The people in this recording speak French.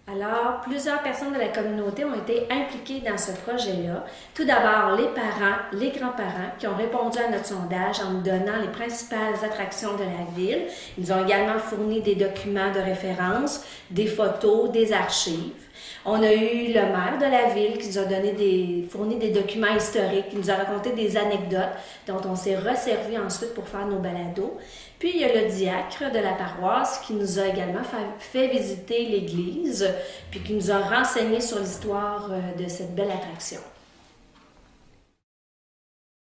Alors, plusieurs personnes de la communauté ont été impliquées dans ce projet-là. Tout d'abord, les parents, les grands-parents qui ont répondu à notre sondage en nous donnant les principales attractions de la ville. Ils ont également fourni des documents de référence, des photos, des archives. On a eu le maire de la ville qui nous a fourni des documents historiques, qui nous a raconté des anecdotes dont on s'est resservi ensuite pour faire nos balados. Puis il y a le diacre de la paroisse qui nous a également fait visiter l'église, puis qui nous a renseigné sur l'histoire de cette belle attraction.